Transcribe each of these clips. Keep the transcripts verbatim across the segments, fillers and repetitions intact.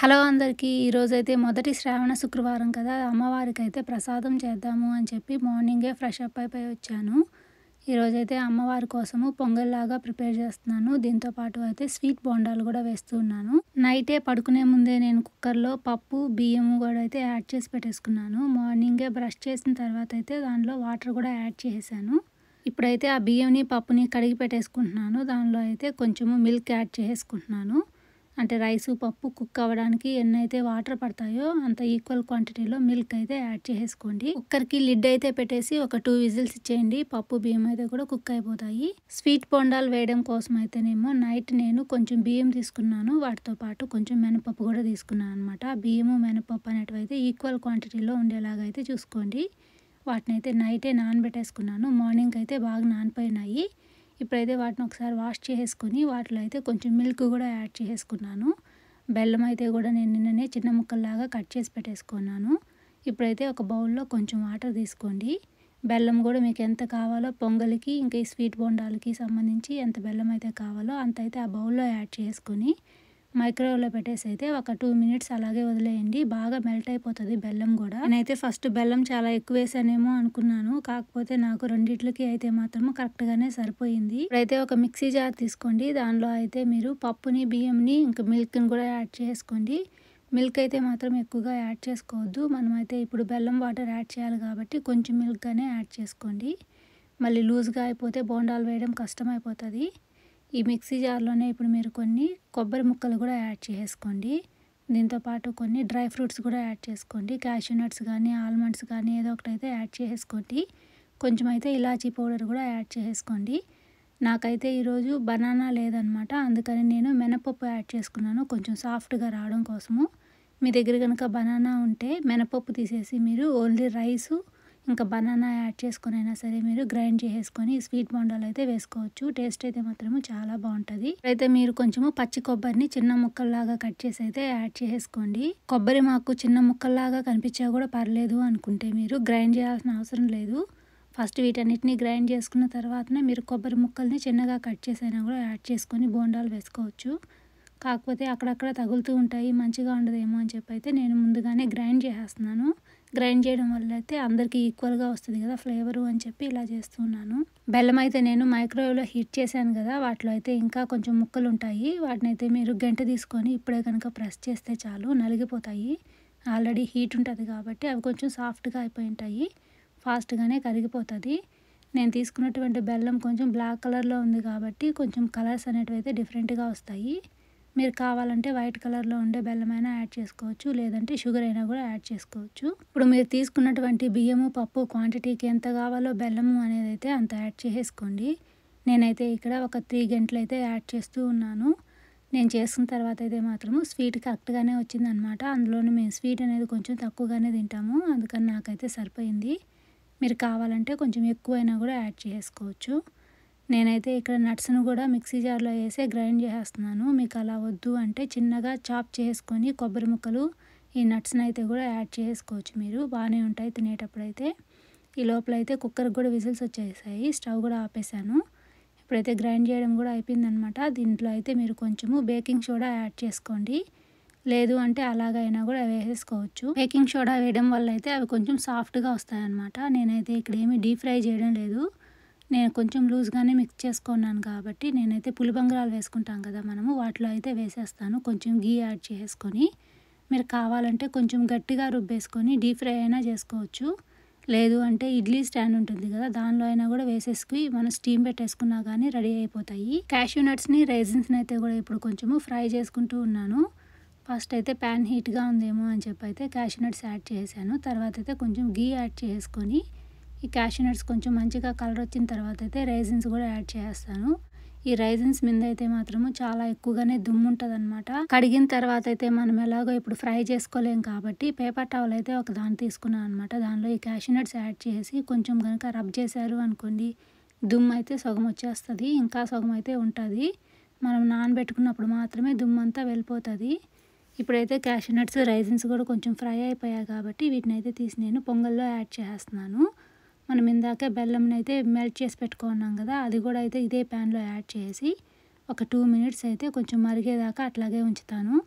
Hello అందరికీ! ఈరోజైతే మొదటి శ్రావణ శుక్రవారం కదా! అమ్మవారికైతే ప్రసాదం చేద్దాము అని చెప్పి మార్నింగే ఫ్రెష్ అప్ అయిపోయి వచ్చాను. ఈరోజైతే అమ్మవారి కోసము పొంగల్లాగా ప్రిపేర్ చేస్తున్నాను. దీంతో పాటు అయితే స్వీట్ బోండాలు కూడా వేస్తూ ఉన్నాను. నైటే పడుకునే ముందే నేను కుక్కర్‌లో పప్పు, బియ్యము కూడా అయితే యాడ్ చేసి పెట్టేసుకున్నాను. మార్నింగే బ్రష్ చేసిన తర్వాత అయితే దానిలో వాటర్ కూడా యాడ్ చేసేసాను. ఇప్పుడైతే ఆ బియ్యంని, పప్పుని కడిగి పెట్టేసుకుంటున్నాను. దానిలో అయితే కొంచెము మిల్క్ యాడ్ చేసేసుకుంటున్నాను. అంటే రైసు, పప్పు కుక్ అవ్వడానికి ఎన్నైతే వాటర్ పడతాయో అంత ఈక్వల్ క్వాంటిటీలో మిల్క్ అయితే యాడ్ చేసేసుకోండి. కుక్కర్‌కి లిడ్ అయితే పెట్టేసి ఒక టూ విజిల్స్ ఇచ్చేయండి. పప్పు, బియ్యం అయితే కూడా కుక్ అయిపోతాయి. స్వీట్ బోండాలు వేయడం కోసం అయితేనేమో నైట్ నేను కొంచెం బియ్యం తీసుకున్నాను. వాటితో పాటు కొంచెం మినపప్పు కూడా తీసుకున్నాను అనమాట. బియ్యము, మినపప్పు అనేటివి అయితే ఈక్వల్ క్వాంటిటీలో ఉండేలాగా అయితే చూసుకోండి. వాటిని అయితే నైటే నానబెట్టేసుకున్నాను. మార్నింగ్ అయితే బాగా నానిపోయినాయి. ఇప్పుడైతే వాటిని ఒకసారి వాష్ చేసేసుకొని వాటిలో అయితే కొంచెం మిల్క్ కూడా యాడ్ చేసేసుకున్నాను. బెల్లం అయితే కూడా నేను నిన్ననే చిన్న ముక్కల్లాగా కట్ చేసి పెట్టేసుకున్నాను. ఇప్పుడైతే ఒక బౌల్లో కొంచెం వాటర్ తీసుకోండి. బెల్లం కూడా మీకు ఎంత కావాలో పొంగలికి ఇంకా ఈ స్వీట్ బోండాలకి సంబంధించి ఎంత బెల్లం అయితే కావాలో అంత అయితే ఆ బౌల్లో యాడ్ చేసుకొని మైక్రోవేవ్లో పెట్టేసి అయితే ఒక టూ మినిట్స్ అలాగే వదిలేయండి. బాగా మెల్ట్ అయిపోతుంది బెల్లం కూడా. నేనైతే ఫస్ట్ బెల్లం చాలా ఎక్కువ వేసానేమో అనుకున్నాను. కాకపోతే నాకు రెండిట్లకి అయితే మాత్రం కరెక్ట్గానే సరిపోయింది. ఇప్పుడైతే ఒక మిక్సీ జార్ తీసుకోండి. దానిలో అయితే మీరు పప్పుని, బియ్యంని ఇంకా మిల్క్ని కూడా యాడ్ చేసుకోండి. మిల్క్ అయితే మాత్రం ఎక్కువగా యాడ్ చేసుకోవద్దు. మనమైతే ఇప్పుడు బెల్లం వాటర్ యాడ్ చేయాలి కాబట్టి కొంచెం మిల్క్గానే యాడ్ చేసుకోండి. మళ్ళీ లూజ్గా అయిపోతే బోండాలు వేయడం కష్టం అయిపోతుంది. ఈ మిక్సీ జార్లోనే ఇప్పుడు మీరు కొన్ని కొబ్బరి ముక్కలు కూడా యాడ్ చేసుకోండి. దీంతోపాటు కొన్ని డ్రై ఫ్రూట్స్ కూడా యాడ్ చేసుకోండి. క్యాష్యూ నట్స్ కానీ, ఆల్మండ్స్ కానీ ఏదో ఒకటి అయితే యాడ్ చేసుకోండి. కొంచెం అయితే ఇలాచీ పౌడర్ కూడా యాడ్ చేసుకోండి. నాకైతే ఈరోజు బనానా లేదనమాట. అందుకని నేను మినపప్పు యాడ్ చేసుకున్నాను కొంచెం సాఫ్ట్గా రావడం కోసము. మీ దగ్గర కనుక బనానా ఉంటే మినపప్పు తీసేసి మీరు ఓన్లీ రైసు ఇంకా బనానా యాడ్ చేసుకొని అయినా సరే మీరు గ్రైండ్ చేసేసుకొని స్వీట్ బోండాలు అయితే వేసుకోవచ్చు. టేస్ట్ అయితే మాత్రము చాలా బాగుంటుంది. అయితే మీరు కొంచెము పచ్చి కొబ్బరిని చిన్న ముక్కల్లాగా కట్ చేసి అయితే యాడ్ చేసుకోండి. కొబ్బరి మాకు చిన్న ముక్కల్లాగా కనిపించా కూడా పర్లేదు అనుకుంటే మీరు గ్రైండ్ చేయాల్సిన అవసరం లేదు. ఫస్ట్ వీటన్నిటిని గ్రైండ్ చేసుకున్న తర్వాతనే మీరు కొబ్బరి ముక్కల్ని చిన్నగా కట్ చేసైనా కూడా యాడ్ చేసుకొని బోండాలు వేసుకోవచ్చు. కాకపోతే అక్కడక్కడ తగులుతూ ఉంటాయి, మంచిగా ఉండదేమో అని చెప్పి అయితే నేను ముందుగానే గ్రైండ్ చేసేస్తున్నాను. గ్రైండ్ చేయడం వల్ల అయితే అందరికీ ఈక్వల్గా వస్తుంది కదా ఫ్లేవరు అని చెప్పి ఇలా చేస్తున్నాను. బెల్లం అయితే నేను మైక్రోవేవ్లో హీట్ చేశాను కదా, వాటిలో అయితే ఇంకా కొంచెం ముక్కలు ఉంటాయి. వాటిని అయితే మీరు గంట తీసుకొని ఇప్పుడే కనుక ప్రెస్ చేస్తే చాలు నలిగిపోతాయి. ఆల్రెడీ హీట్ ఉంటుంది కాబట్టి అవి కొంచెం సాఫ్ట్గా అయిపోయి ఉంటాయి. ఫాస్ట్గానే కరిగిపోతుంది. నేను తీసుకున్నటువంటి బెల్లం కొంచెం బ్లాక్ కలర్లో ఉంది కాబట్టి కొంచెం కలర్స్ అనేటివి అయితే డిఫరెంట్గా వస్తాయి. మీరు కావాలంటే వైట్ కలర్లో ఉండే బెల్లమైనా యాడ్ చేసుకోవచ్చు, లేదంటే షుగర్ అయినా కూడా యాడ్ చేసుకోవచ్చు. ఇప్పుడు మీరు తీసుకున్నటువంటి బియ్యము, పప్పు క్వాంటిటీకి ఎంత కావాలో బెల్లము అనేది అయితే అంత యాడ్ చేసేసుకోండి. నేనైతే ఇక్కడ ఒక త్రీ గంటలు అయితే యాడ్ చేస్తూ ఉన్నాను. నేను చేసుకున్న తర్వాత అయితే మాత్రము స్వీట్ కరెక్ట్గానే వచ్చిందనమాట. అందులోనే మేము స్వీట్ అనేది కొంచెం తక్కువగానే తింటాము, అందుకని నాకైతే సరిపోయింది. మీరు కావాలంటే కొంచెం ఎక్కువైనా కూడా యాడ్ చేసుకోవచ్చు. నేనైతే ఇక్కడ నట్స్ను కూడా మిక్సీ జార్లో వేసి గ్రైండ్ చేసేస్తున్నాను. మీకు అలా వద్దు అంటే చిన్నగా చాప్ చేసుకొని కొబ్బరి ముక్కలు ఈ నట్స్ని అయితే కూడా యాడ్ చేసుకోవచ్చు. మీరు బాగానే ఉంటాయి తినేటప్పుడు అయితే. ఈ లోపల అయితే కుక్కర్కి కూడా విజిల్స్ వచ్చేసాయి. స్టవ్ కూడా ఆపేసాను. ఇప్పుడైతే గ్రైండ్ చేయడం కూడా అయిపోయిందనమాట. దీంట్లో అయితే మీరు కొంచెము బేకింగ్ సోడా యాడ్ చేసుకోండి, లేదు అంటే అలాగైనా కూడా వేసేసుకోవచ్చు. బేకింగ్ సోడా వేయడం వల్ల అయితే అవి కొంచెం సాఫ్ట్గా వస్తాయన్నమాట. నేనైతే ఇక్కడ ఏమీ డీప్ ఫ్రై చేయడం లేదు. నేను కొంచెం లూజ్గానే మిక్స్ చేసుకున్నాను కాబట్టి నేనైతే పులిబంగరాలు వేసుకుంటాం కదా మనము, వాటిలో అయితే వేసేస్తాను. కొంచెం గీ యాడ్ చేసుకొని మీరు కావాలంటే కొంచెం గట్టిగా రుబ్బేసుకొని డీప్ ఫ్రై అయినా చేసుకోవచ్చు, లేదు అంటే ఇడ్లీ స్టాండ్ ఉంటుంది కదా దానిలో అయినా కూడా వేసేసుకుని మనం స్టీమ్ పెట్టేసుకున్నా కానీ రెడీ అయిపోతాయి. క్యాష్యూ నట్స్ని, రైజిన్స్ని అయితే కూడా ఇప్పుడు కొంచెము ఫ్రై చేసుకుంటూ ఉన్నాను. ఫస్ట్ అయితే ప్యాన్ హీట్గా ఉందేమో అని చెప్పి అయితే క్యాష్యూ నట్స్ యాడ్ చేశాను. తర్వాత అయితే కొంచెం గీ యాడ్ చేసుకొని ఈ క్యాష్యూ నట్స్ కొంచెం మంచిగా కలర్ వచ్చిన తర్వాత అయితే రైజిన్స్ కూడా యాడ్ చేస్తాను. ఈ రైజిన్స్ మీద అయితే మాత్రము చాలా ఎక్కువగానే దుమ్ము ఉంటుంది అనమాట. కడిగిన తర్వాత అయితే మనం ఎలాగో ఇప్పుడు ఫ్రై చేసుకోలేం కాబట్టి పేపర్ టవల్ అయితే ఒక దాన్ని తీసుకున్నాను అనమాట. దానిలో ఈ క్యాష్యూ నట్స్ యాడ్ చేసి కొంచెం కనుక రబ్ చేశారు అనుకోండి, దుమ్ము అయితే సగం వచ్చేస్తుంది, ఇంకా సగం అయితే ఉంటుంది. మనం నానబెట్టుకున్నప్పుడు మాత్రమే దుమ్ము అంతా వెళ్ళిపోతుంది. ఇప్పుడైతే క్యాష్యూ నట్స్, రైజిన్స్ కూడా కొంచెం ఫ్రై అయిపోయాయి కాబట్టి వీటిని అయితే తీసి నేను పొంగల్లో యాడ్ చేస్తున్నాను. మనం ఇందాక బెల్లంని అయితే మెల్ట్ చేసి పెట్టుకున్నాం కదా, అది కూడా అయితే ఇదే ప్యాన్లో యాడ్ చేసి ఒక టూ మినిట్స్ అయితే కొంచెం మరిగేదాకా అట్లాగే ఉంచుతాను.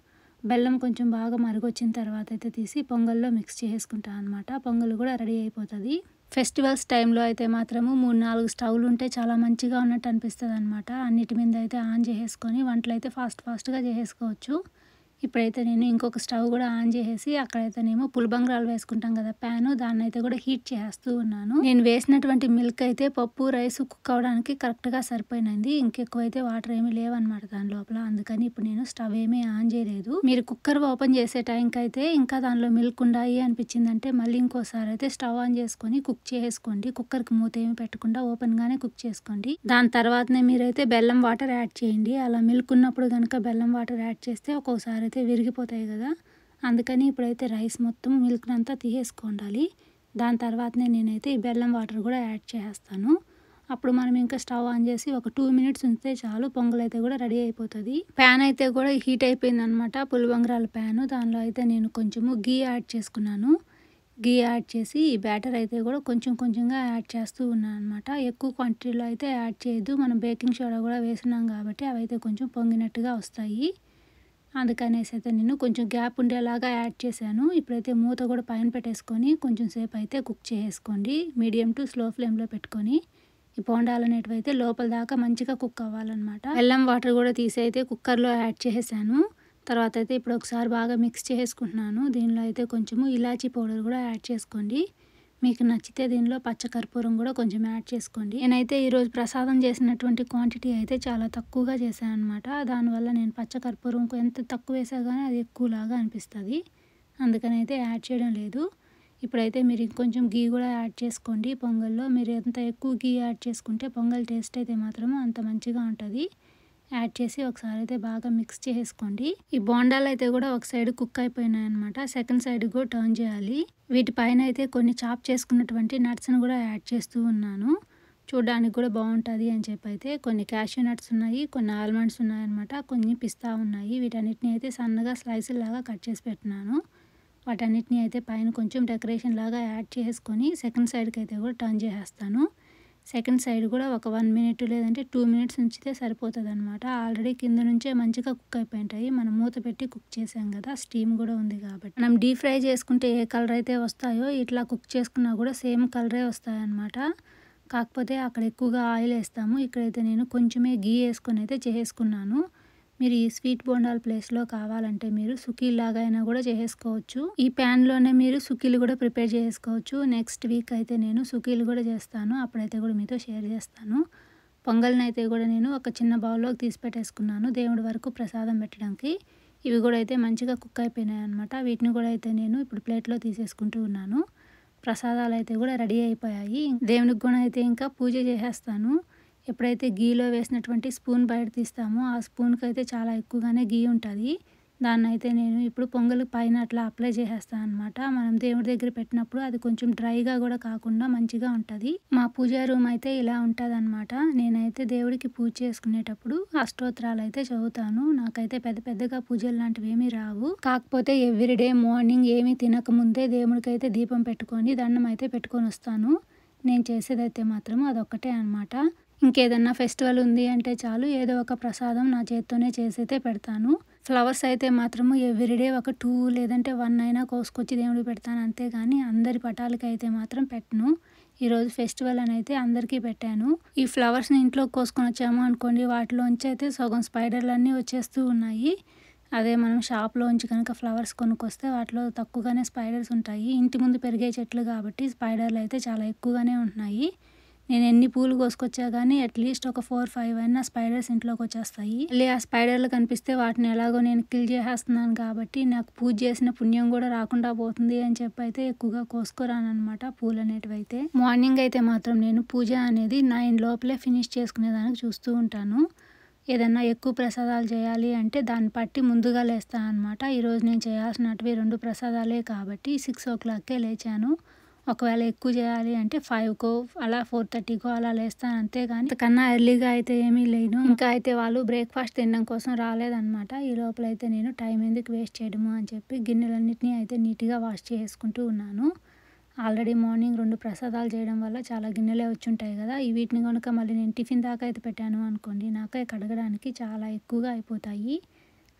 బెల్లం కొంచెం బాగా మరుగొచ్చిన తర్వాత అయితే తీసి పొంగల్లో మిక్స్ చేసుకుంటాను అనమాట. పొంగల్ కూడా రెడీ అయిపోతుంది. ఫెస్టివల్స్ టైంలో అయితే మాత్రము మూడు నాలుగు స్టవ్లు ఉంటే చాలా మంచిగా ఉన్నట్టు అనిపిస్తుంది అనమాట. అన్నిటి మీద అయితే ఆన్ చేసేసుకొని వంటలు అయితే ఫాస్ట్ ఫాస్ట్గా చేసేసుకోవచ్చు. ఇప్పుడైతే నేను ఇంకొక స్టవ్ కూడా ఆన్ చేసేసి అక్కడైతేనేమో పులిబంగారాలు వేసుకుంటాం కదా ప్యాను, దాన్ని అయితే కూడా హీట్ చేస్తూ ఉన్నాను. నేను వేసినటువంటి మిల్క్ అయితే పప్పు రైస్ కుక్ అవడానికి కరెక్ట్గా సరిపోయినది. ఇంకెక్కువ అయితే వాటర్ ఏమీ లేవన్నమాట దాని లోపల. అందుకని ఇప్పుడు నేను స్టవ్ ఏమీ ఆన్ చేయలేదు. మీరు కుక్కర్ ఓపెన్ చేసే టైంకి అయితే ఇంకా దానిలో మిల్క్ ఉండాయి అనిపించిందంటే మళ్ళీ ఇంకోసారి అయితే స్టవ్ ఆన్ చేసుకొని కుక్ చేసుకోండి. కుక్కర్కి మూత ఏమి పెట్టకుండా ఓపెన్గానే కుక్ చేసుకోండి. దాని తర్వాతనే మీరైతే బెల్లం వాటర్ యాడ్ చేయండి. అలా మిల్క్ ఉన్నప్పుడు కనుక బెల్లం వాటర్ యాడ్ చేస్తే ఒక్కోసారి అయితే విరిగిపోతాయి కదా, అందుకని ఇప్పుడైతే రైస్ మొత్తం మిల్క్ అంతా తీసేసుకోండాలి. దాని తర్వాతనే నేనైతే ఈ బెల్లం వాటర్ కూడా యాడ్ చేస్తాను. అప్పుడు మనం ఇంకా స్టవ్ ఆన్ చేసి ఒక టూ మినిట్స్ ఉంచితే చాలు, పొంగల్ అయితే కూడా రెడీ అయిపోతుంది. ప్యాన్ అయితే కూడా హీట్ అయిపోయింది అనమాట, పులిబంగారాల ప్యాను. దానిలో అయితే నేను కొంచెము గీ యాడ్ చేసుకున్నాను. గీ యాడ్ చేసి ఈ బ్యాటర్ అయితే కూడా కొంచెం కొంచెంగా యాడ్ చేస్తూ ఉన్నాను అనమాట. ఎక్కువ క్వాంటిటీలో అయితే యాడ్ చేయొద్దు, మనం బేకింగ్ సోడా కూడా వేసినాం కాబట్టి అవి అయితే కొంచెం పొంగినట్టుగా వస్తాయి. అందుకనేసి అయితే నేను కొంచెం గ్యాప్ ఉండేలాగా యాడ్ చేశాను. ఇప్పుడైతే మూత కూడా పైన పెట్టేసుకొని కొంచెం సేపు అయితే కుక్ చేసుకోండి. మీడియం టు స్లో ఫ్లేమ్లో పెట్టుకొని ఈ బోండాలు అనేటివి అయితే లోపల దాకా మంచిగా కుక్ అవ్వాలన్నమాట. బెల్లం వాటర్ కూడా తీసి అయితే కుక్కర్లో యాడ్ చేసేసాను. తర్వాత అయితే ఇప్పుడు ఒకసారి బాగా మిక్స్ చేసుకుంటున్నాను. దీనిలో అయితే కొంచెము ఇలాచీ పౌడర్ కూడా యాడ్ చేసుకోండి. మీకు నచ్చితే దీనిలో పచ్చకర్పూరం కూడా కొంచెం యాడ్ చేసుకోండి. నేనైతే ఈరోజు ప్రసాదం చేసినటువంటి క్వాంటిటీ అయితే చాలా తక్కువగా చేశాను అనమాట. దానివల్ల నేను పచ్చకర్పూరం ఎంత తక్కువ వేసా కానీ అది ఎక్కువలాగా అనిపిస్తుంది, అందుకని అయితే యాడ్ చేయడం లేదు. ఇప్పుడైతే మీరు ఇంకొంచెం గీ కూడా యాడ్ చేసుకోండి. పొంగల్లో మీరు ఎంత ఎక్కువ గీ యాడ్ చేసుకుంటే పొంగల్ టేస్ట్ అయితే మాత్రము అంత మంచిగా ఉంటుంది. యాడ్ చేసి ఒకసారి అయితే బాగా మిక్స్ చేసుకోండి. ఈ బోండాలు అయితే కూడా ఒక సైడ్ కుక్ అయిపోయినాయి అనమాట, సెకండ్ సైడ్ కూడా టర్న్ చేయాలి. వీటిపైన అయితే కొన్ని చాప్ చేసుకున్నటువంటి నట్స్ని కూడా యాడ్ చేస్తూ ఉన్నాను. చూడడానికి కూడా బాగుంటుంది అని చెప్పి అయితే కొన్ని క్యాష్యూ నట్స్ ఉన్నాయి, కొన్ని ఆల్మండ్స్ ఉన్నాయి అనమాట, కొన్ని పిస్తా ఉన్నాయి. వీటన్నిటిని అయితే సన్నగా స్లైసులు లాగా కట్ చేసి పెట్టినాను. వాటన్నిటిని అయితే పైన కొంచెం డెకరేషన్ లాగా యాడ్ చేసుకొని సెకండ్ సైడ్కి అయితే కూడా టర్న్ చేసేస్తాను. సెకండ్ సైడ్ కూడా ఒక వన్ మినిట్ లేదంటే టూ మినిట్స్ ఉంచితే సరిపోతుంది అనమాట. ఆల్రెడీ కింద నుంచే మంచిగా కుక్ అయిపోయింటాయి. మనం మూత పెట్టి కుక్ చేసాం కదా, స్టీమ్ కూడా ఉంది కాబట్టి. మనం డీప్ ఫ్రై చేసుకుంటే ఏ కలర్ అయితే వస్తాయో ఇట్లా కుక్ చేసుకున్నా కూడా సేమ్ కలరే వస్తాయన్నమాట. కాకపోతే అక్కడ ఎక్కువగా ఆయిల్ వేస్తాము, ఇక్కడైతే నేను కొంచెమే గీ వేసుకొని అయితే చేసుకున్నాను. మీరు ఈ స్వీట్ బోండాల ప్లేస్లో కావాలంటే మీరు సుకీల్ లాగా అయినా కూడా చేసుకోవచ్చు. ఈ ప్యాన్లోనే మీరు సుకీలు కూడా ప్రిపేర్ చేసుకోవచ్చు. నెక్స్ట్ వీక్ అయితే నేను సుకీలు కూడా చేస్తాను, అప్పుడైతే కూడా మీతో షేర్ చేస్తాను. పొంగల్ని అయితే కూడా నేను ఒక చిన్న బౌల్లోకి తీసి పెట్టేసుకున్నాను దేవుడి వరకు ప్రసాదం పెట్టడానికి. ఇవి కూడా అయితే మంచిగా కుక్ అయిపోయినాయి అనమాట. వీటిని కూడా అయితే నేను ఇప్పుడు ప్లేట్లో తీసేసుకుంటూ ఉన్నాను. ప్రసాదాలు అయితే కూడా రెడీ అయిపోయాయి. దేవునికి కూడా అయితే ఇంకా పూజ చేసేస్తాను. ఎప్పుడైతే గీలో వేసినటువంటి స్పూన్ బయట తీస్తామో ఆ స్పూన్కి అయితే చాలా ఎక్కువగానే గీ ఉంటుంది. దాన్ని అయితే నేను ఇప్పుడు పొంగల్ పైన అట్లా అప్లై చేసేస్తాను అనమాట. మనం దేవుడి దగ్గర పెట్టినప్పుడు అది కొంచెం డ్రైగా కూడా కాకుండా మంచిగా ఉంటుంది. మా పూజా రూమ్ అయితే ఇలా ఉంటుంది అనమాట. నేనైతే దేవుడికి పూజ చేసుకునేటప్పుడు అష్టోత్తరాలు అయితే చదువుతాను. నాకైతే పెద్ద పెద్దగా పూజలు లాంటివి ఏమీ రావు. కాకపోతే ఎవ్రీడే మార్నింగ్ ఏమీ తినకముందే దేవుడికి అయితే దీపం పెట్టుకొని దండం అయితే పెట్టుకొని వస్తాను. నేను చేసేదైతే మాత్రం అదొక్కటే అనమాట. ఇంకేదన్నా ఫెస్టివల్ ఉంది అంటే చాలు ఏదో ఒక ప్రసాదం నా చేత్తోనే చేసైతే పెడతాను. ఫ్లవర్స్ అయితే మాత్రము ఎవ్రీడే ఒక టూ లేదంటే వన్ అయినా కోసుకొచ్చి దేవుడికి పెడతాను, అంతేగాని అందరి పటాలకి అయితే మాత్రం పెట్టను. ఈరోజు ఫెస్టివల్ అని అయితే అందరికీ పెట్టాను. ఈ ఫ్లవర్స్ని ఇంట్లో కోసుకొని వచ్చాము అనుకోండి, వాటిలోంచి అయితే సగం స్పైడర్లు అన్నీ వచ్చేస్తూ ఉన్నాయి. అదే మనం షాప్లోంచి కనుక ఫ్లవర్స్ కొనుక్కొస్తే వాటిలో తక్కువగానే స్పైడర్స్ ఉంటాయి. ఇంటి ముందు పెరిగే చెట్లు కాబట్టి స్పైడర్లు అయితే చాలా ఎక్కువగానే ఉంటున్నాయి. నేను ఎన్ని పూలు కోసుకొచ్చా కానీ అట్లీస్ట్ ఒక ఫోర్ ఫైవ్ అయినా స్పైడర్స్ ఇంట్లోకి వచ్చేస్తాయి. మళ్ళీ ఆ స్పైడర్లు కనిపిస్తే వాటిని ఎలాగో నేను కిల్ చేసేస్తున్నాను కాబట్టి నాకు పూజ చేసిన పుణ్యం కూడా రాకుండా పోతుంది అని చెప్పి అయితే ఎక్కువగా కోసుకురాను అనమాట పూలు అనేటివి అయితే. మార్నింగ్ అయితే మాత్రం నేను పూజ అనేది నైన్ లోపలే ఫినిష్ చేసుకునేదానికి చూస్తూ ఉంటాను. ఏదన్నా ఎక్కువ ప్రసాదాలు చేయాలి అంటే దాన్ని బట్టి ముందుగా లేస్తాను అనమాట. ఈరోజు నేను చేయాల్సినవి రెండు ప్రసాదాలే కాబట్టి సిక్స్ ఓ క్లాక్కే లేచాను. ఒకవేళ ఎక్కువ చేయాలి అంటే ఫైవ్కో అలా ఫోర్ థర్టీకో అలా లేస్తాను, అంతేగాని అంతకన్నా ఎర్లీగా అయితే ఏమీ లేను. ఇంకా అయితే వాళ్ళు బ్రేక్ఫాస్ట్ తినడం కోసం రాలేదన్నమాట. ఈ లోపల అయితే నేను టైం ఎందుకు వేస్ట్ చేయడము అని చెప్పి గిన్నెలన్నింటినీ అయితే నీట్గా వాష్ చేసుకుంటూ ఉన్నాను. ఆల్రెడీ మార్నింగ్ రెండు ప్రసాదాలు చేయడం వల్ల చాలా గిన్నెలే వచ్చి ఉంటాయి కదా, ఈ వీటిని కనుక మళ్ళీ నేను టిఫిన్ దాకా అయితే పెట్టాను అనుకోండి, నాకే కడగడానికి చాలా ఎక్కువగా అయిపోతాయి.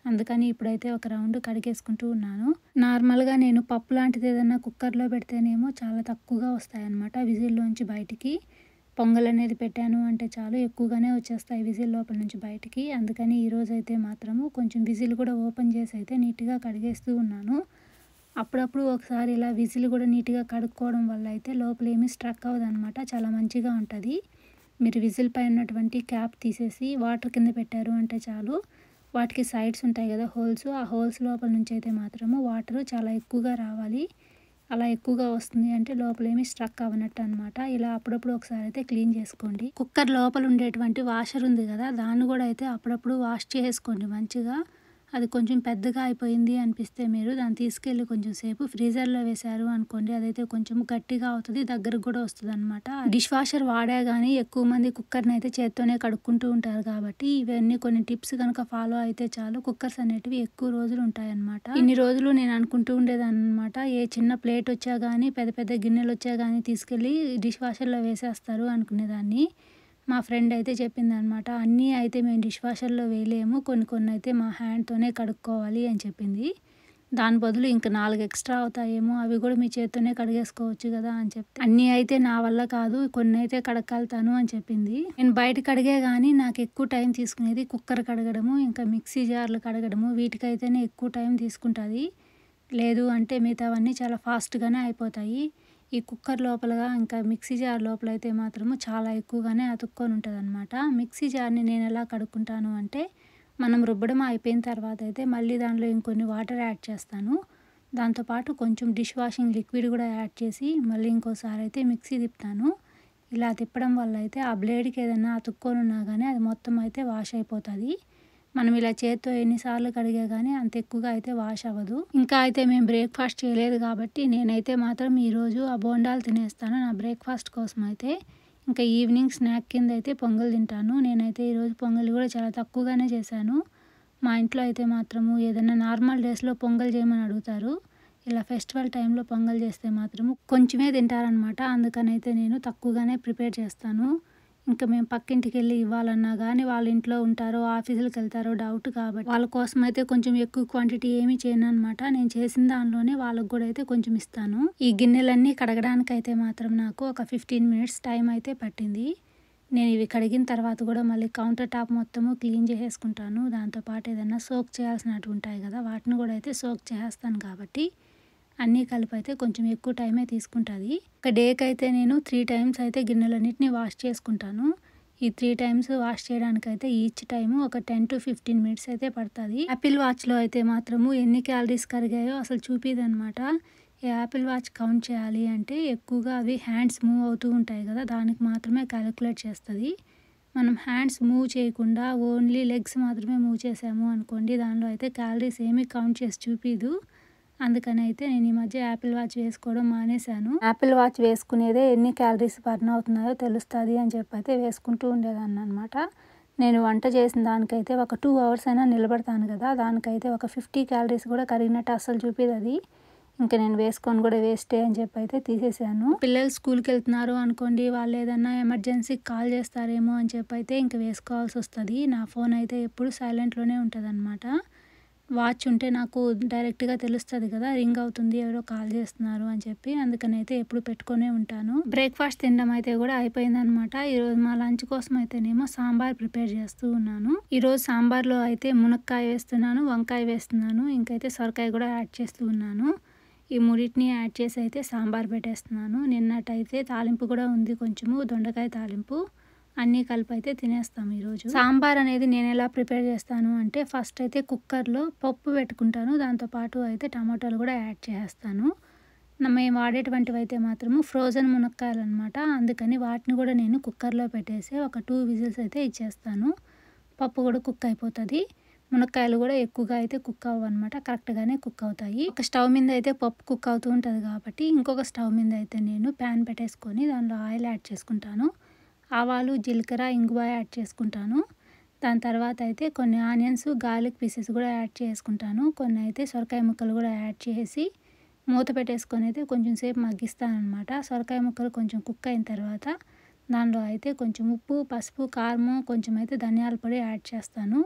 అందుకని ఇప్పుడైతే ఒక రౌండ్ కడిగేసుకుంటూ ఉన్నాను. నార్మల్‌గా నేను పప్పు లాంటిది ఏదన్నా కుక్కర్‌లో పెడితేనేమో చాలా తక్కువగా వస్తాయన్నమాట విజిల్‌లోంచి బయటికి. పొంగల్ అనేది పెట్టాను అంటే చాలు ఎక్కువగానే వచ్చేస్తాయి విజిల్ లోపల నుంచి బయటికి. అందుకని ఈరోజైతే మాత్రము కొంచెం విజిల్ కూడా ఓపెన్ చేసి అయితే నీట్‌గా కడిగేస్తూ ఉన్నాను. అప్పుడప్పుడు ఒకసారి ఇలా విజిల్ కూడా నీట్‌గా కడుక్కోవడం వల్ల అయితే లోపల ఏమీ స్ట్రక్ అవ్వదనమాట. చాలా మంచిగా ఉంటది. మీరు విజిల్ పైన ఉన్నటువంటి క్యాప్ తీసేసి వాటర్ కింద పెట్టారు అంటే చాలు. వాటికి సైడ్స్ ఉంటాయి కదా హోల్స్. ఆ హోల్స్ లోపల నుంచి అయితే మాత్రము వాటర్ చాలా ఎక్కువగా రావాలి. అలా ఎక్కువగా వస్తుంది అంటే లోపల ఏమీ స్ట్రక్ అవ్వనట్టు అనమాట. ఇలా అప్పుడప్పుడు ఒకసారి అయితే క్లీన్ చేసుకోండి. కుక్కర్ లోపల ఉండేటువంటి వాషర్ ఉంది కదా, దాన్ని కూడా అయితే అప్పుడప్పుడు వాష్ చేసుకోండి మంచిగా. అది కొంచెం పెద్దగా అయిపోయింది అనిపిస్తే మీరు దాన్ని తీసుకెళ్ళి కొంచెం సేపు ఫ్రీజర్‌లో వేశారు అనుకోండి, అదైతే కొంచెం గట్టిగా అవుతుంది, దగ్గరకు కూడా వస్తుందనమాట. డిష్ వాషర్ వాడా కానీ ఎక్కువ మంది కుక్కర్‌ని అయితే చేత్తోనే కడుక్కుంటూ ఉంటారు కాబట్టి ఇవన్నీ కొన్ని టిప్స్ కనుక ఫాలో అయితే చాలు కుక్కర్స్ అనేటివి ఎక్కువ రోజులు ఉంటాయన్నమాట. ఇన్ని రోజులు నేను అనుకుంటూ ఉండేదాన్ననమాట, ఏ చిన్న ప్లేట్ వచ్చా కానీ పెద్ద పెద్ద గిన్నెలు వచ్చా కానీ తీసుకెళ్ళి డిష్ వాషర్‌లో వేసేస్తారు అనుకునేదాన్ని. మా ఫ్రెండ్ అయితే చెప్పిందనమాట, అన్నీ అయితే మేము డిష్ వాషర్‌లో వేయలేము, కొన్ని కొన్ని అయితే మా హ్యాండ్‌తోనే కడుక్కోవాలి అని చెప్పింది. దాని బదులు ఇంక నాలుగు ఎక్స్ట్రా అవుతాయేమో, అవి కూడా మీ చేత్తోనే కడిగేసుకోవచ్చు కదా అని చెప్తే, అన్నీ అయితే నా వల్ల కాదు, కొన్ని అయితే కడగలుగుతాను అని చెప్పింది. నేను బయట కడిగే కానీ నాకు ఎక్కువ టైం తీసుకునేది కుక్కర్ కడగడము, ఇంకా మిక్సీ జార్లు కడగడము, వీటికైతేనే ఎక్కువ టైం తీసుకుంటుంది. లేదు అంటే మిగతావన్నీ చాలా ఫాస్ట్‌గానే అయిపోతాయి. ఈ కుక్కర్ లోపలగా ఇంకా మిక్సీ జార్ లోపల అయితే మాత్రము చాలా ఎక్కువగానే అతుక్కొని ఉంటుందన్నమాట. మిక్సీ జార్ని నేను ఎలా కడుక్కుంటాను అంటే, మనం రుబ్బడం అయిపోయిన తర్వాత అయితే మళ్ళీ దానిలో ఇంకొన్ని వాటర్ యాడ్ చేస్తాను. దాంతోపాటు కొంచెం డిష్ వాషింగ్ లిక్విడ్ కూడా యాడ్ చేసి మళ్ళీ ఇంకోసారి అయితే మిక్సీ తిప్పుతాను. ఇలా తిప్పడం వల్ల అయితే ఆ బ్లేడ్‌కి ఏదైనా అతుక్కొని ఉన్నా కానీ అది మొత్తం అయితే వాష్ అయిపోతుంది. మనం ఇలా చేత్తో ఎన్నిసార్లు కడిగా కానీ అంత ఎక్కువగా అయితే వాష్ అవ్వదు. ఇంకా అయితే మేము బ్రేక్‌ఫాస్ట్ చేయలేదు కాబట్టి నేనైతే మాత్రం ఈరోజు ఆ బోండాలు తినేస్తాను నా బ్రేక్‌ఫాస్ట్ కోసం అయితే. ఇంకా ఈవినింగ్ స్నాక్ కింద అయితే పొంగల్ తింటాను. నేనైతే ఈరోజు పొంగల్ కూడా చాలా తక్కువగానే చేశాను. మా ఇంట్లో అయితే మాత్రము ఏదైనా నార్మల్ డేస్‌లో పొంగల్ చేయమని అడుగుతారు. ఇలా ఫెస్టివల్ టైంలో పొంగల్ చేస్తే మాత్రము కొంచెమే తింటారనమాట. అందుకనైతే నేను తక్కువగానే ప్రిపేర్ చేస్తాను. ఇంకా మేము పక్కింటికి వెళ్ళి ఇవ్వాలన్నా కానీ వాళ్ళ ఇంట్లో ఉంటారో ఆఫీసులకు వెళ్తారో డౌట్ కాబట్టి వాళ్ళ కోసం అయితే కొంచెం ఎక్కువ క్వాంటిటీ ఏమీ చేయను అనమాట. నేను చేసిన దానిలోనే వాళ్ళకు కూడా అయితే కొంచెం ఇస్తాను. ఈ గిన్నెలన్నీ కడగడానికి అయితే మాత్రం నాకు ఒక ఫిఫ్టీన్ మినిట్స్ టైం అయితే పట్టింది. నేను ఇవి కడిగిన తర్వాత కూడా మళ్ళీ కౌంటర్ టాప్ మొత్తము క్లీన్ చేసేసుకుంటాను. దాంతోపాటు ఏదైనా సోక్ చేయాల్సినవి ఉంటాయి కదా, వాటిని కూడా అయితే సోక్ చేసేస్తాను కాబట్టి అన్నీ కలిపి అయితే కొంచెం ఎక్కువ టైమే తీసుకుంటుంది. ఒక డేకి అయితే నేను త్రీ టైమ్స్ అయితే గిన్నెలన్నిటిని వాష్ చేసుకుంటాను. ఈ త్రీ టైమ్స్ వాష్ చేయడానికైతే ఈచ్ టైము ఒక టెన్ టు ఫిఫ్టీన్ మినిట్స్ అయితే పడుతుంది. యాపిల్ వాచ్లో అయితే మాత్రము ఎన్ని క్యాలరీస్ కరిగాయో అసలు చూపిదనమాట. ఈ యాపిల్ వాచ్ కౌంట్ చేయాలి అంటే ఎక్కువగా అవి హ్యాండ్స్ మూవ్ అవుతూ ఉంటాయి కదా, దానికి మాత్రమే క్యాలిక్యులేట్ చేస్తుంది. మనం హ్యాండ్స్ మూవ్ చేయకుండా ఓన్లీ లెగ్స్ మాత్రమే మూవ్ చేసాము అనుకోండి, దానిలో అయితే క్యాలరీస్ ఏమీ కౌంట్ చేసి చూపిదు. అందుకని అయితే నేను ఈ మధ్య యాపిల్ వాచ్ వేసుకోవడం మానేశాను. యాపిల్ వాచ్ వేసుకునేదే ఎన్ని క్యాలరీస్ బర్న్ అవుతున్నాయో తెలుస్తుంది అని చెప్పి అయితే వేసుకుంటూ ఉండేదాన్ని అనమాట. నేను వంట చేసిన దానికైతే ఒక టూ అవర్స్ అయినా నిలబడతాను కదా, దానికైతే ఒక ఫిఫ్టీ క్యాలరీస్ కూడా కరిగినట్టు అస్సలు చూపిదు అది. ఇంకా నేను వేసుకొని కూడా వేస్టే అని చెప్పి అయితే తీసేసాను. పిల్లలు స్కూల్కి వెళ్తున్నారు అనుకోండి, వాళ్ళు ఏదన్నా ఎమర్జెన్సీకి కాల్ చేస్తారేమో అని చెప్పి అయితే ఇంక వేసుకోవాల్సి వస్తుంది. నా ఫోన్ అయితే ఎప్పుడు సైలెంట్లోనే ఉంటుంది అనమాట. వాచ్ ఉంటే నాకు డైరెక్ట్గా తెలుస్తుంది కదా, రింగ్ అవుతుంది, ఎవరో కాల్ చేస్తున్నారు అని చెప్పి. అందుకని అయితే ఎప్పుడు పెట్టుకునే ఉంటాను. బ్రేక్ఫాస్ట్ తినడం అయితే కూడా అయిపోయిందనమాట. ఈరోజు మా లంచ్ కోసం అయితేనేమో సాంబార్ ప్రిపేర్ చేస్తూ ఉన్నాను. ఈరోజు సాంబార్లో అయితే మునక్కాయ వేస్తున్నాను, వంకాయ వేస్తున్నాను, ఇంకైతే సొరకాయ కూడా యాడ్ చేస్తూ ఉన్నాను. ఈ మూడింటిని యాడ్ చేసి అయితే సాంబార్ పెట్టేస్తున్నాను. నిన్నటైతే తాలింపు కూడా ఉంది కొంచెము, దొండకాయ తాలింపు. అన్నీ కలిపి అయితే తినేస్తాము ఈరోజు. సాంబార్ అనేది నేను ఎలా ప్రిపేర్ చేస్తాను అంటే, ఫస్ట్ అయితే కుక్కర్లో పప్పు పెట్టుకుంటాను, దాంతోపాటు అయితే టమాటాలు కూడా యాడ్ చేసేస్తాను. మేము వాడేటువంటివి అయితే మాత్రము ఫ్రోజన్ మునక్కాయలు అనమాట. అందుకని వాటిని కూడా నేను కుక్కర్లో పెట్టేసి ఒక టూ విజిల్స్ అయితే ఇచ్చేస్తాను. పప్పు కూడా కుక్ అయిపోతుంది. మునక్కాయలు కూడా ఎక్కువగా అయితే కుక్ అవ్వవు అనమాట, కరెక్ట్గానే కుక్ అవుతాయి. ఒక స్టవ్ మీద అయితే పప్పు కుక్ అవుతూ ఉంటుంది కాబట్టి ఇంకొక స్టవ్ మీద అయితే నేను ప్యాన్ పెట్టేసుకొని దానిలో ఆయిల్ యాడ్ చేసుకుంటాను. ఆవాలు, జీలకర్ర, ఇంగువ యాడ్ చేసుకుంటాను. దాని తర్వాత అయితే కొన్ని ఆనియన్స్, గార్లిక్ పీసెస్ కూడా యాడ్ చేసుకుంటాను. కొన్ని అయితే సొరకాయ ముక్కలు కూడా యాడ్ చేసి మూత పెట్టేసుకొని అయితే కొంచెం సేపు మగ్గిస్తాను అనమాట. సొరకాయ ముక్కలు కొంచెం కుక్ అయిన తర్వాత దానిలో అయితే కొంచెం ఉప్పు, పసుపు, కారము, కొంచెం అయితే ధనియాల పొడి యాడ్ చేస్తాను.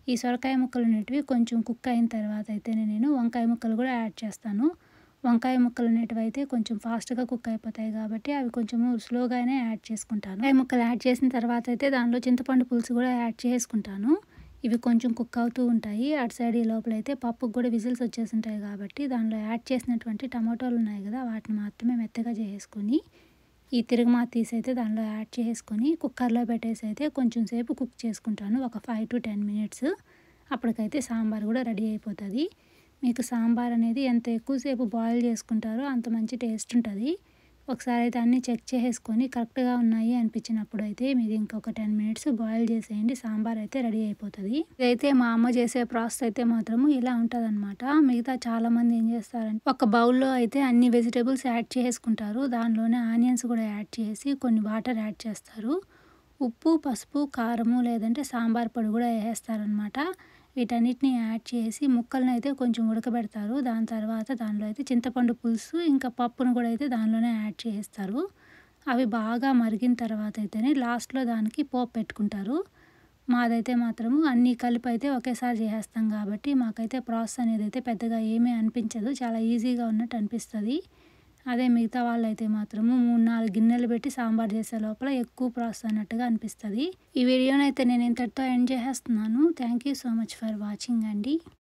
ఈ సొరకాయ ముక్కలు అనేటివి కొంచెం కుక్ అయిన తర్వాత అయితేనే నేను వంకాయ ముక్కలు కూడా యాడ్ చేస్తాను. వంకాయ ముక్కలు అనేటివి అయితే కొంచెం ఫాస్ట్‌గా కుక్ అయిపోతాయి కాబట్టి అవి కొంచెము స్లోగానే యాడ్ చేసుకుంటాను. వంకాయ ముక్కలు యాడ్ చేసిన తర్వాత అయితే దానిలో చింతపండు పులుసు కూడా యాడ్ చేసుకుంటాను. ఇవి కొంచెం కుక్ అవుతూ ఉంటాయి. అటు సైడ్ ఈ లోపలైతే పప్పుకి కూడా విజిల్స్ వచ్చేసుంటాయి కాబట్టి దానిలో యాడ్ చేసినటువంటి టమాటోలు ఉన్నాయి కదా, వాటిని మాత్రమే మెత్తగా చేసేసుకొని ఈ తిరగమాత తీసి అయితే దానిలో యాడ్ చేసుకొని కుక్కర్లో పెట్టేసి అయితే కొంచెం సేపు కుక్ చేసుకుంటాను. ఒక ఫైవ్ టు టెన్ మినిట్స్. అప్పటికైతే సాంబార్ కూడా రెడీ అయిపోతుంది. మీకు సాంబార్ అనేది ఎంత ఎక్కువసేపు బాయిల్ చేసుకుంటారో అంత మంచి టేస్ట్ ఉంటుంది. ఒకసారి అయితే అన్నీ చెక్ చేసేసుకొని కరెక్ట్‌గా ఉన్నాయి అనిపించినప్పుడు అయితే మీరు ఇంకొక టెన్ మినిట్స్ బాయిల్ చేసేయండి. సాంబార్ అయితే రెడీ అయిపోతుంది. ఇదైతే మా అమ్మ చేసే ప్రాసెస్ అయితే మాత్రము ఇలా ఉంటుందన్నమాట. మిగతా చాలామంది ఏం చేస్తారంటే ఒక బౌల్‌లో అయితే అన్ని వెజిటబుల్స్ యాడ్ చేసుకుంటారు. దానిలోనే ఆనియన్స్ కూడా యాడ్ చేసి కొన్ని వాటర్ యాడ్ చేస్తారు. ఉప్పు, పసుపు, కారము లేదంటే సాంబార్ పొడి కూడా వేసేస్తారనమాట. వీటన్నిటిని యాడ్ చేసి ముక్కలను అయితే కొంచెం ఉడకబెడతారు. దాని తర్వాత దానిలో అయితే చింతపండు పులుసు ఇంకా పప్పును కూడా అయితే దానిలోనే యాడ్ చేస్తారు. అవి బాగా మరిగిన తర్వాత అయితేనే లాస్ట్‌లో దానికి పోపు పెట్టుకుంటారు. మాదైతే మాత్రము అన్నీ కలిపి అయితే ఒకేసారి చేసేస్తాం కాబట్టి మాకైతే ప్రాసెస్ అనేది అయితే పెద్దగా ఏమీ అనిపించదు. చాలా ఈజీగా ఉన్నట్టు అనిపిస్తుంది. అదే మిగతా వాళ్ళైతే మాత్రము మూడు, నాలుగు గిన్నెలు పెట్టి సాంబార్ చేసే లోపల ఎక్కువ ప్రాసెస్ అన్నట్టుగా అనిపిస్తుంది. ఈ వీడియోనైతే నేను ఇంతటితో ఎండ్ చేసేస్తున్నాను. Thank you so much for watching అండి.